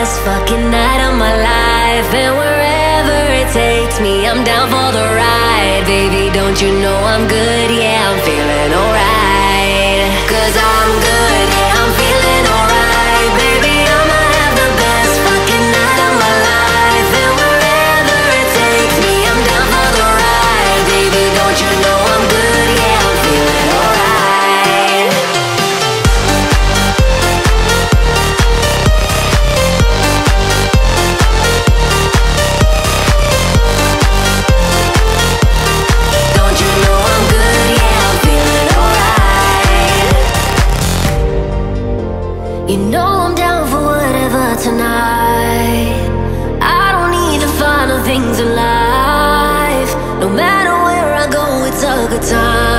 best fucking night of my life. And wherever it takes me, I'm down for the ride. Baby, don't you know I'm good? Yeah, I'm feeling alright. 'Cause I'm good, yeah, I'm feeling alright. Baby, I'ma have the best fucking night of my life. And wherever it takes me, I'm down for the ride. Baby, don't you know I'm good? Yeah, I'm feeling alright. Don't you know I'm good? Yeah, I'm feeling alright. You know I'm down for whatever tonight. I don't need the final things in life. No matter where I go, it's a good time.